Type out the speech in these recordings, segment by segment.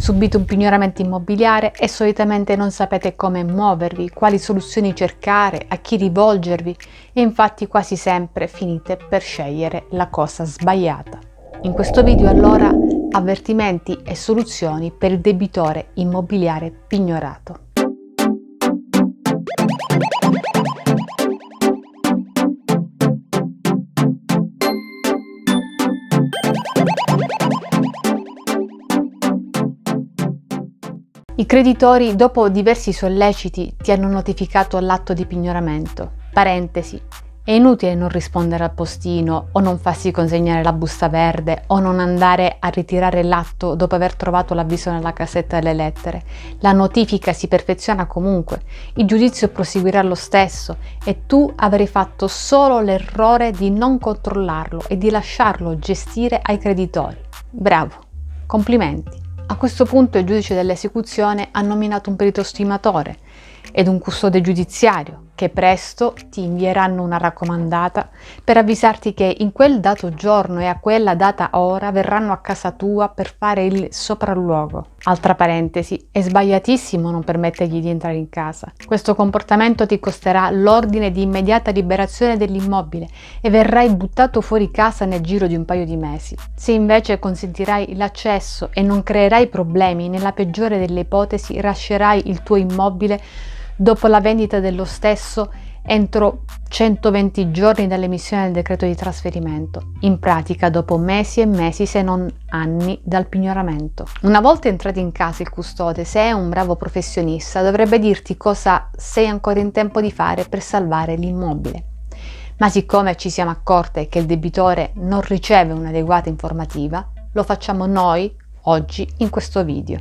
Subite un pignoramento immobiliare e solitamente non sapete come muovervi, quali soluzioni cercare, a chi rivolgervi e infatti quasi sempre finite per scegliere la cosa sbagliata. In questo video allora avvertimenti e soluzioni per il debitore immobiliare pignorato. I creditori, dopo diversi solleciti, ti hanno notificato l'atto di pignoramento. Parentesi. È inutile non rispondere al postino o non farsi consegnare la busta verde o non andare a ritirare l'atto dopo aver trovato l'avviso nella casetta delle lettere. La notifica si perfeziona comunque, il giudizio proseguirà lo stesso e tu avrai fatto solo l'errore di non controllarlo e di lasciarlo gestire ai creditori. Bravo, complimenti. A questo punto il giudice dell'esecuzione ha nominato un perito stimatore ed un custode giudiziario che presto ti invieranno una raccomandata per avvisarti che in quel dato giorno e a quella data ora verranno a casa tua per fare il sopralluogo. Altra parentesi, è sbagliatissimo non permettergli di entrare in casa. Questo comportamento ti costerà l'ordine di immediata liberazione dell'immobile e verrai buttato fuori casa nel giro di un paio di mesi. Se invece consentirai l'accesso e non creerai problemi, nella peggiore delle ipotesi lascerai il tuo immobile dopo la vendita dello stesso entro 120 giorni dall'emissione del decreto di trasferimento, in pratica dopo mesi e mesi se non anni dal pignoramento. Una volta entrati in casa il custode, se è un bravo professionista, dovrebbe dirti cosa sei ancora in tempo di fare per salvare l'immobile. Ma siccome ci siamo accorte che il debitore non riceve un'adeguata informativa, lo facciamo noi oggi in questo video.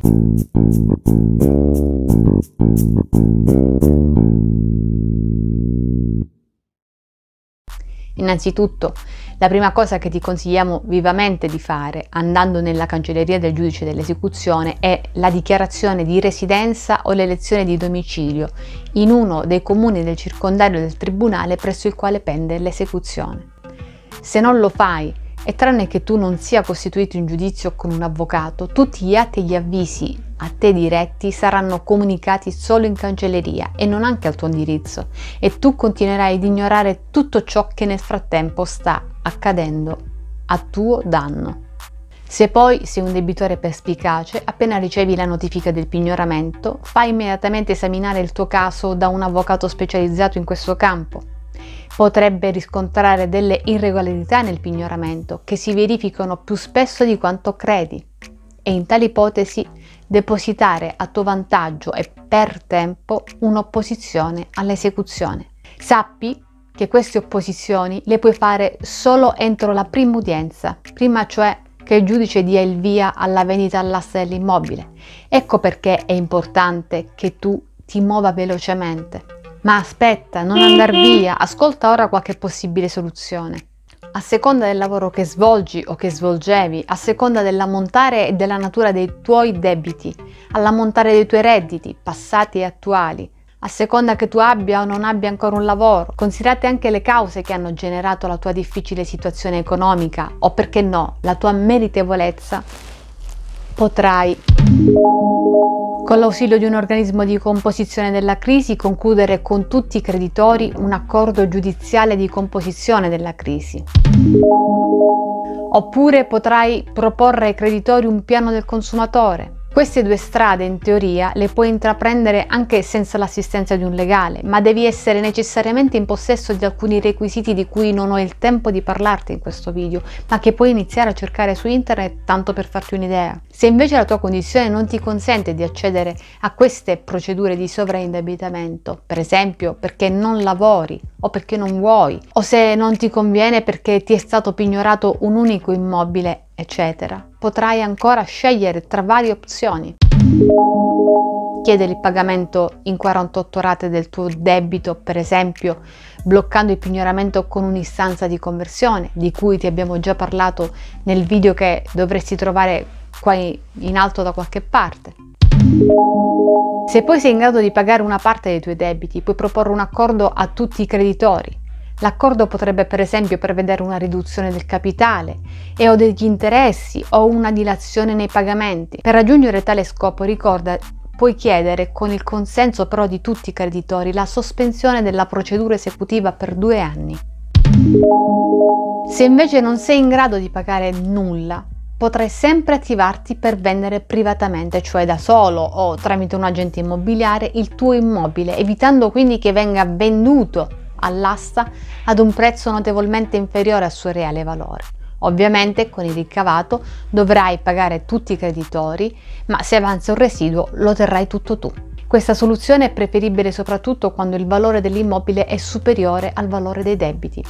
Innanzitutto, la prima cosa che ti consigliamo vivamente di fare andando nella cancelleria del giudice dell'esecuzione è la dichiarazione di residenza o l'elezione di domicilio in uno dei comuni del circondario del tribunale presso il quale pende l'esecuzione. Se non lo fai, e tranne che tu non sia costituito in giudizio con un avvocato, tutti gli atti e gli avvisi a te diretti saranno comunicati solo in cancelleria e non anche al tuo indirizzo, e tu continuerai ad ignorare tutto ciò che nel frattempo sta accadendo a tuo danno. Se poi sei un debitore perspicace, appena ricevi la notifica del pignoramento, fai immediatamente esaminare il tuo caso da un avvocato specializzato in questo campo. Potrebbe riscontrare delle irregolarità nel pignoramento che si verificano più spesso di quanto credi e in tale ipotesi depositare a tuo vantaggio e per tempo un'opposizione all'esecuzione. Sappi che queste opposizioni le puoi fare solo entro la prima udienza, prima cioè che il giudice dia il via alla vendita all'asta dell'immobile. Ecco perché è importante che tu ti muova velocemente. Ma aspetta, non andar via, ascolta ora qualche possibile soluzione. A seconda del lavoro che svolgi o che svolgevi, a seconda dell'ammontare e della natura dei tuoi debiti, all'ammontare dei tuoi redditi, passati e attuali, a seconda che tu abbia o non abbia ancora un lavoro, considerate anche le cause che hanno generato la tua difficile situazione economica o, perché no, la tua meritevolezza, potrai, con l'ausilio di un organismo di composizione della crisi, concludere con tutti i creditori un accordo giudiziale di composizione della crisi. Oppure potrai proporre ai creditori un piano del consumatore. Queste due strade, in teoria, le puoi intraprendere anche senza l'assistenza di un legale, ma devi essere necessariamente in possesso di alcuni requisiti di cui non ho il tempo di parlarti in questo video, ma che puoi iniziare a cercare su internet tanto per farti un'idea. Se invece la tua condizione non ti consente di accedere a queste procedure di sovraindebitamento, per esempio perché non lavori o perché non vuoi, o se non ti conviene perché ti è stato pignorato un unico immobile, eccetera, potrai ancora scegliere tra varie opzioni. Chiedere il pagamento in 48 rate del tuo debito, per esempio bloccando il pignoramento con un'istanza di conversione, di cui ti abbiamo già parlato nel video che dovresti trovare qua in alto da qualche parte. Se poi sei in grado di pagare una parte dei tuoi debiti, puoi proporre un accordo a tutti i creditori, L'accordo potrebbe per esempio prevedere una riduzione del capitale e o degli interessi o una dilazione nei pagamenti. Per raggiungere tale scopo, ricorda, puoi chiedere, con il consenso però di tutti i creditori, la sospensione della procedura esecutiva per 2 anni. Se invece non sei in grado di pagare nulla, potrai sempre attivarti per vendere privatamente, cioè da solo o tramite un agente immobiliare, il tuo immobile, evitando quindi che venga venduto all'asta ad un prezzo notevolmente inferiore al suo reale valore. Ovviamente con il ricavato dovrai pagare tutti i creditori, ma se avanza un residuo lo terrai tutto tu. Questa soluzione è preferibile soprattutto quando il valore dell'immobile è superiore al valore dei debiti.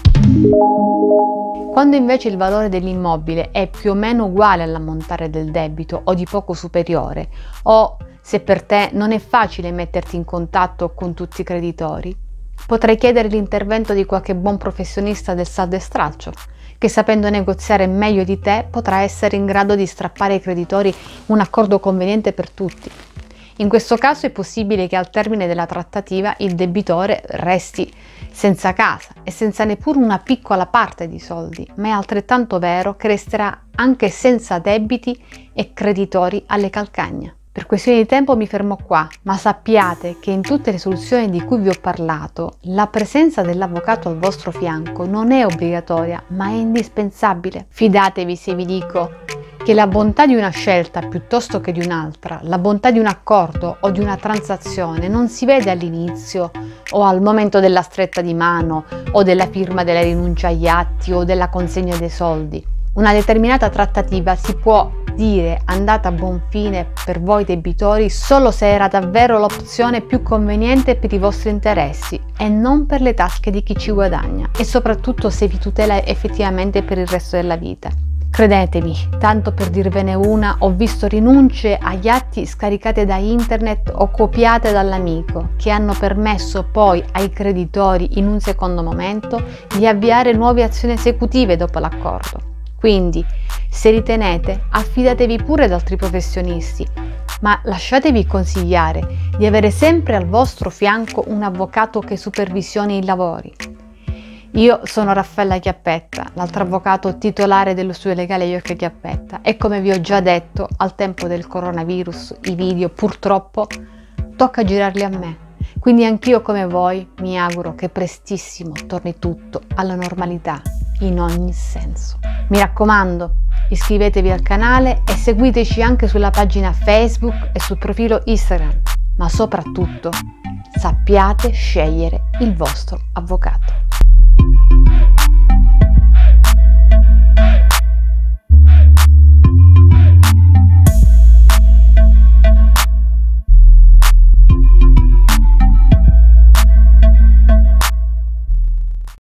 Quando invece il valore dell'immobile è più o meno uguale all'ammontare del debito o di poco superiore, o se per te non è facile metterti in contatto con tutti i creditori, potrai chiedere l'intervento di qualche buon professionista del saldo e stralcio, che sapendo negoziare meglio di te potrà essere in grado di strappare ai creditori un accordo conveniente per tutti. In questo caso è possibile che al termine della trattativa il debitore resti senza casa e senza neppure una piccola parte di soldi, ma è altrettanto vero che resterà anche senza debiti e creditori alle calcagna. Per questioni di tempo mi fermo qua, ma sappiate che in tutte le soluzioni di cui vi ho parlato, la presenza dell'avvocato al vostro fianco non è obbligatoria, ma è indispensabile. Fidatevi se vi dico che la bontà di una scelta piuttosto che di un'altra, la bontà di un accordo o di una transazione non si vede all'inizio o al momento della stretta di mano o della firma della rinuncia agli atti o della consegna dei soldi. Una determinata trattativa si può dire andata a buon fine per voi debitori solo se era davvero l'opzione più conveniente per i vostri interessi e non per le tasche di chi ci guadagna, e soprattutto se vi tutela effettivamente per il resto della vita. Credetemi, tanto per dirvene una, ho visto rinunce agli atti scaricate da internet o copiate dall'amico, che hanno permesso poi ai creditori in un secondo momento di avviare nuove azioni esecutive dopo l'accordo. Quindi, se ritenete, affidatevi pure ad altri professionisti, ma lasciatevi consigliare di avere sempre al vostro fianco un avvocato che supervisioni i lavori. Io sono Raffaella Chiappetta, l'altro avvocato titolare dello studio legale Iocca Chiappetta, e come vi ho già detto, al tempo del coronavirus i video purtroppo tocca girarli a me. Quindi anch'io come voi mi auguro che prestissimo torni tutto alla normalità in ogni senso. Mi raccomando, iscrivetevi al canale e seguiteci anche sulla pagina Facebook e sul profilo Instagram, ma soprattutto sappiate scegliere il vostro avvocato.